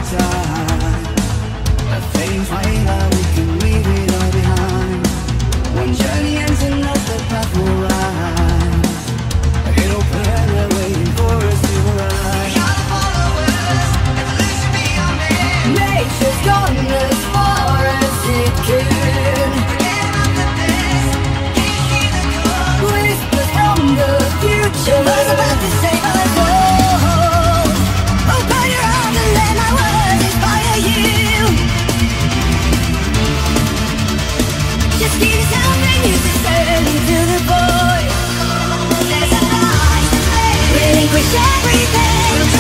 time. A fading flame that we can leave it all behind. One journey ends, another path will rise. It'll burn, they're waiting for us to arrive. Gotta follow us, evolution beyond man. Nature's gone as far as it can. Forget about the past, can you hear the call? Whispers from the future. What's about to save us all? Open your arms and let my words inspire you. Just keep yourself and use it, turn into the void. There's a light to play. Relinquish everything.